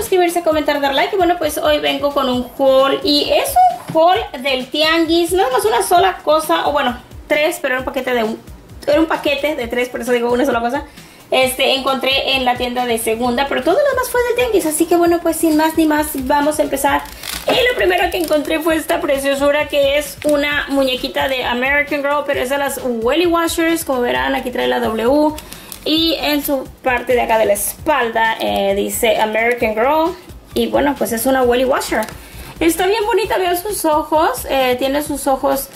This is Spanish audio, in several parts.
suscribirse, comentar, dar like. Y bueno, pues hoy vengo con un haul. Y es un haul del tianguis. Nada más una sola cosa. O bueno, tres, pero era un paquete de tres, por eso digo una sola cosa. Encontré en la tienda de segunda, pero todo lo demás fue del tianguis. Así que bueno, pues sin más ni más, vamos a empezar. Y lo primero que encontré fue esta preciosura, que es una muñequita de American Girl, pero es de las Welly Washers. Como verán, aquí trae la W. Y en su parte de acá de la espalda dice American Girl. Y bueno, pues es una Welly Washer. Está bien bonita, vean sus ojos. Tiene sus ojos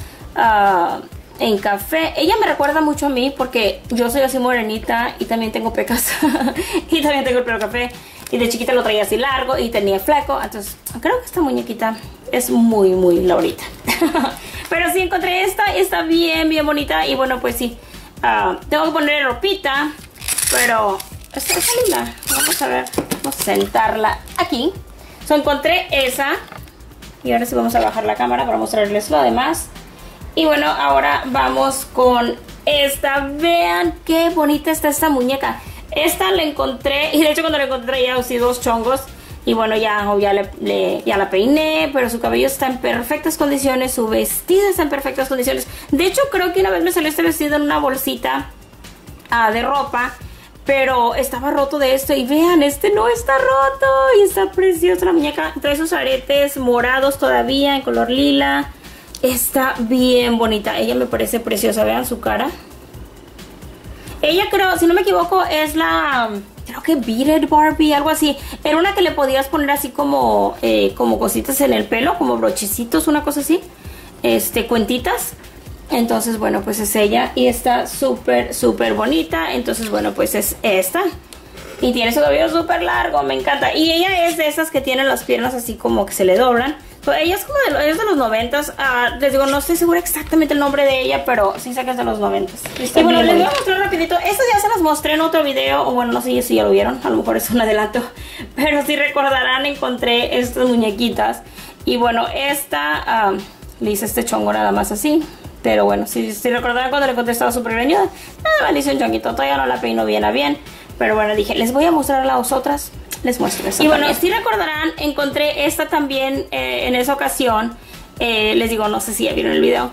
en café. Ella me recuerda mucho a mí porque yo soy así morenita y también tengo pecas. Y también tengo el pelo café. Y de chiquita lo traía así largo y tenía flaco. Entonces creo que esta muñequita es muy, muy Laurita. Pero sí encontré esta. Está bien, bien bonita. Y bueno, pues sí. Tengo que ponerle ropita. Pero está linda. Vamos a ver. Vamos a sentarla aquí. Encontré esa. Y ahora sí vamos a bajar la cámara para mostrarles lo demás. Y bueno, ahora vamos con esta. Vean qué bonita está esta muñeca. Esta la encontré, y de hecho cuando la encontré traía así dos chongos. Y bueno, ya la peiné, pero su cabello está en perfectas condiciones. Su vestido está en perfectas condiciones. De hecho creo que una vez me salió este vestido en una bolsita de ropa, pero estaba roto de esto. Y vean, este no está roto. Y está preciosa la muñeca. Trae sus aretes morados todavía en color lila. Está bien bonita. Ella me parece preciosa. Vean su cara. Ella creo, si no me equivoco, es creo que Beaded Barbie, algo así. Era una que le podías poner así como cositas en el pelo, como brochecitos, una cosa así. Cuentitas. Entonces, bueno, pues es ella. Y está súper, súper bonita. Entonces, bueno, pues es esta. Y tiene su cabello súper largo, me encanta. Y ella es de esas que tienen las piernas así como que se le doblan. Ella es como de los 90s. Les digo, no estoy segura exactamente el nombre de ella, pero sí sé que es de los 90s. Y bueno, les voy a mostrar rapidito. Estas ya se las mostré en otro video. O bueno, no sé si ya lo vieron. A lo mejor es un adelanto. Pero si recordarán, encontré estas muñequitas. Y bueno, esta le hice este chongo nada más así. Pero bueno, si recordarán, cuando la encontré estaba súper greñuda. Nada más le hice un chonguito. Todavía no la peino bien a bien. Pero bueno, dije, les voy a mostrar las otras. Les muestro esta. Y bueno, si recordarán, encontré esta también en esa ocasión. Les digo, no sé si ya vieron el video.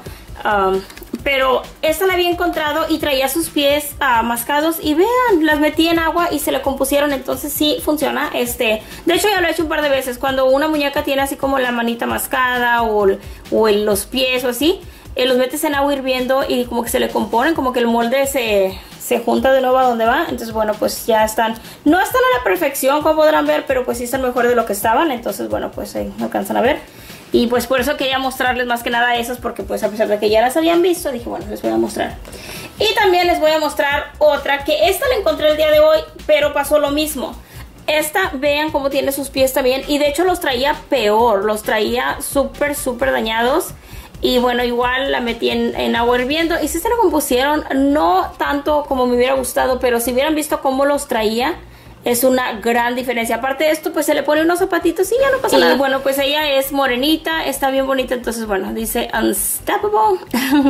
Pero esta la había encontrado y traía sus pies mascados. Y vean, las metí en agua y se le compusieron. Entonces sí funciona. De hecho ya lo he hecho un par de veces. Cuando una muñeca tiene así como la manita mascada o los pies o así, los metes en agua hirviendo y como que se le componen, como que el molde se junta de nuevo a donde va. Entonces bueno, pues ya están. No están a la perfección, como podrán ver, pero pues sí están mejor de lo que estaban. Entonces bueno, pues ahí no alcanzan a ver. Y pues por eso quería mostrarles más que nada esas, porque pues a pesar de que ya las habían visto, dije bueno, les voy a mostrar. Y también les voy a mostrar otra, que esta la encontré el día de hoy, pero pasó lo mismo. Esta, vean cómo tiene sus pies también. Y de hecho los traía peor, los traía súper, súper dañados. Y bueno, igual la metí en agua hirviendo. Y sí se lo compusieron, no tanto como me hubiera gustado, pero si hubieran visto cómo los traía, es una gran diferencia. Aparte de esto, pues se le pone unos zapatitos y ya no pasa nada. Y bueno, pues ella es morenita, está bien bonita. Entonces bueno, dice Unstoppable.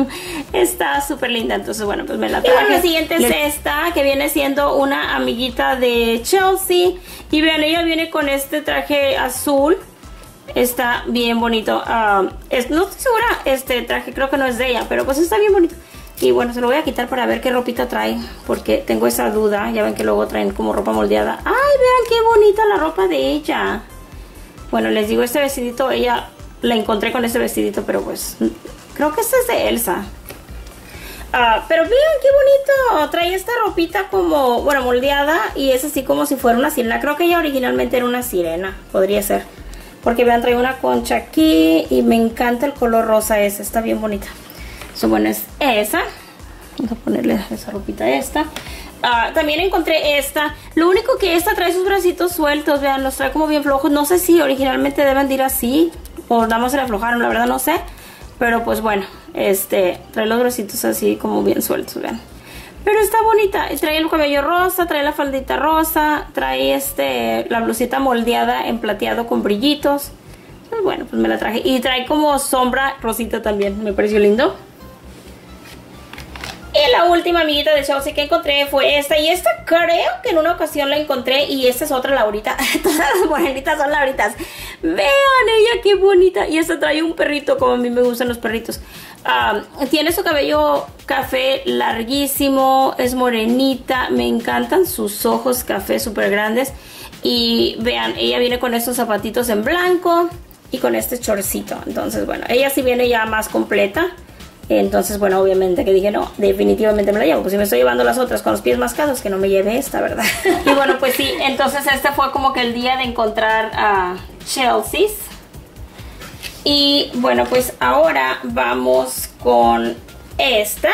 Está súper linda. Entonces bueno, pues me la traje. Y bueno, la siguiente es esta, que viene siendo una amiguita de Chelsea. Y vean, ella viene con este traje azul. Está bien bonito. No estoy segura, este traje creo que no es de ella, pero pues está bien bonito. Y bueno, se lo voy a quitar para ver qué ropita trae, porque tengo esa duda. Ya ven que luego traen como ropa moldeada. ¡Ay, vean qué bonita la ropa de ella! Bueno, les digo, este vestidito, ella la encontré con este vestidito, pero pues creo que este es de Elsa. Pero vean qué bonito. Trae esta ropita como, bueno, moldeada, y es así como si fuera una sirena. Creo que ella originalmente era una sirena, podría ser. Porque vean, trae una concha aquí y me encanta el color rosa ese, está bien bonita. Bueno, es esa. Vamos a ponerle esa ropita a esta. También encontré esta. Lo único que esta trae sus bracitos sueltos, vean, los trae como bien flojos. No sé si originalmente deben de ir así o nada más se le aflojaron, la verdad no sé. Pero pues bueno, trae los bracitos así como bien sueltos, vean. Pero está bonita. Trae el cabello rosa, trae la faldita rosa, trae la blusita moldeada en plateado con brillitos. Pues bueno, pues me la traje. Y trae como sombra rosita también, me pareció lindo. Y la última amiguita de Chelsea que encontré fue esta. Y esta creo que en una ocasión la encontré. Y esta es otra Laurita. Todas las morenitas son Lauritas. Vean ella qué bonita. Y esta trae un perrito, como a mí me gustan los perritos. Tiene su cabello café larguísimo. Es morenita. Me encantan sus ojos café súper grandes. Y vean, ella viene con estos zapatitos en blanco. Y con este chorcito. Entonces bueno, ella sí viene ya más completa. Entonces, bueno, obviamente que dije, no, definitivamente me la llevo. Pues si me estoy llevando las otras con los pies mascados, que no me lleve esta, ¿verdad? Y bueno, pues sí, entonces este fue como que el día de encontrar a Chelsea's. Y bueno, pues ahora vamos con esta.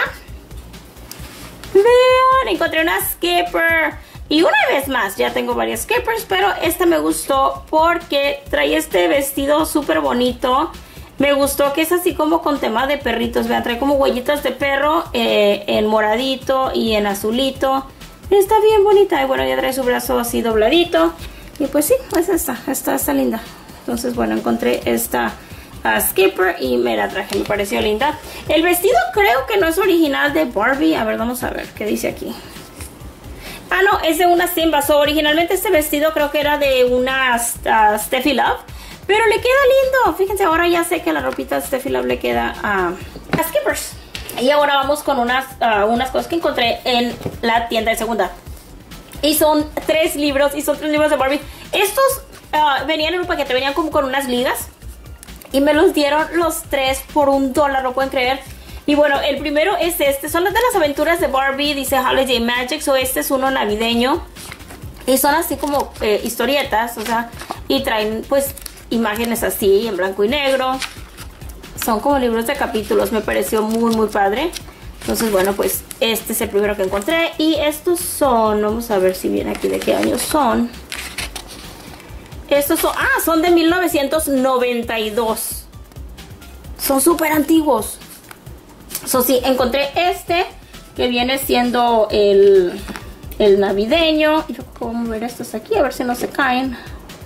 Vean, encontré una Skipper. Y una vez más, ya tengo varias Skippers, pero esta me gustó porque trae este vestido súper bonito. Me gustó que es así como con tema de perritos. Vean, trae como huellitas de perro en moradito y en azulito. Está bien bonita. Y bueno, ya trae su brazo así dobladito. Y pues sí, es esta. Está linda. Entonces, bueno, encontré esta Skipper y me la traje. Me pareció linda. El vestido creo que no es original de Barbie. A ver, vamos a ver qué dice aquí. Ah, no, es de una Simba. So, originalmente este vestido creo que era de una Steffi Love. Pero le queda lindo. Fíjense, ahora ya sé que la ropita de Steffi Love le queda a Skippers. Y ahora vamos con unas cosas que encontré en la tienda de segunda. Y son 3 libros. Y son 3 libros de Barbie. Estos venían en un paquete. Venían como con unas ligas. Y me los dieron los 3 por $1. ¿Lo pueden creer? Y bueno, el primero es este. Son las de las aventuras de Barbie. Dice Holiday Magic. So este es uno navideño. Y son así como historietas. O sea, y traen pues imágenes así en blanco y negro. Son como libros de capítulos. Me pareció muy padre. Entonces bueno, pues este es el primero que encontré. Y estos son, vamos a ver si viene aquí de qué año son. Estos son de 1992. Son súper antiguos. Sí, encontré este que viene siendo el navideño. Y vamos a mover estos aquí a ver si no se caen.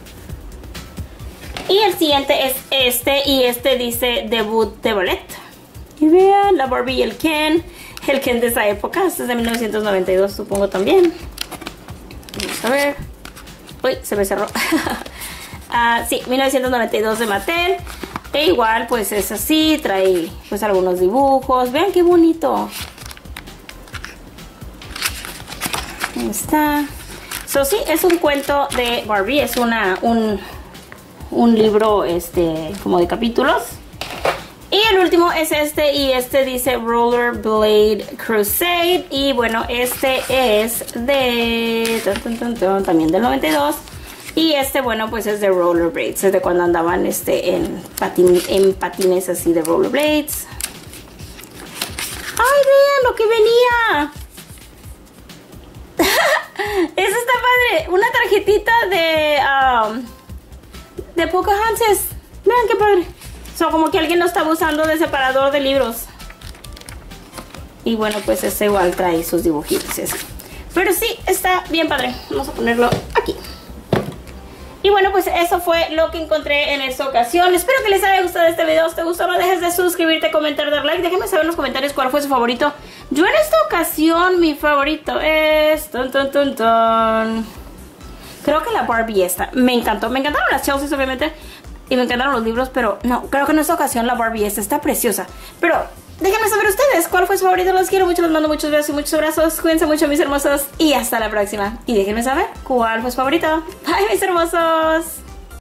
Y el siguiente es este. Y este dice debut de ballet. Y vean la Barbie y el Ken. El Ken de esa época. Este es de 1992 supongo también. Vamos a ver. Uy, se me cerró. Sí, 1992 de Mattel. E igual pues es así. Trae pues algunos dibujos. Vean qué bonito. Ahí está. Sí, es un cuento de Barbie. Es un libro como de capítulos. Y el último es este. Y este dice Rollerblade Crusade. Y bueno, este es de también del 92. Y bueno, pues es de rollerblades. Es de cuando andaban en patines así de rollerblades. ¡Ay, vean lo que venía! Eso está padre. Una tarjetita de Pocahontas. Vean qué padre. Como que alguien lo estaba usando de separador de libros. Y bueno, pues este igual trae sus dibujitos. Pero sí, está bien padre. Vamos a ponerlo aquí. Y bueno, pues eso fue lo que encontré en esta ocasión. Espero que les haya gustado este video. Si te gustó, no dejes de suscribirte, comentar, dar like. Déjenme saber en los comentarios cuál fue su favorito. Yo en esta ocasión, mi favorito es... Creo que la Barbie esta. Me encantó. Me encantaron las Chelsea's, obviamente. Y me encantaron los libros, pero no. Creo que en esta ocasión la Barbie esta está preciosa. Pero déjenme saber ustedes cuál fue su favorito. Los quiero mucho. Les mando muchos besos y muchos abrazos. Cuídense mucho, mis hermosos. Y hasta la próxima. Y déjenme saber cuál fue su favorito. Bye, mis hermosos.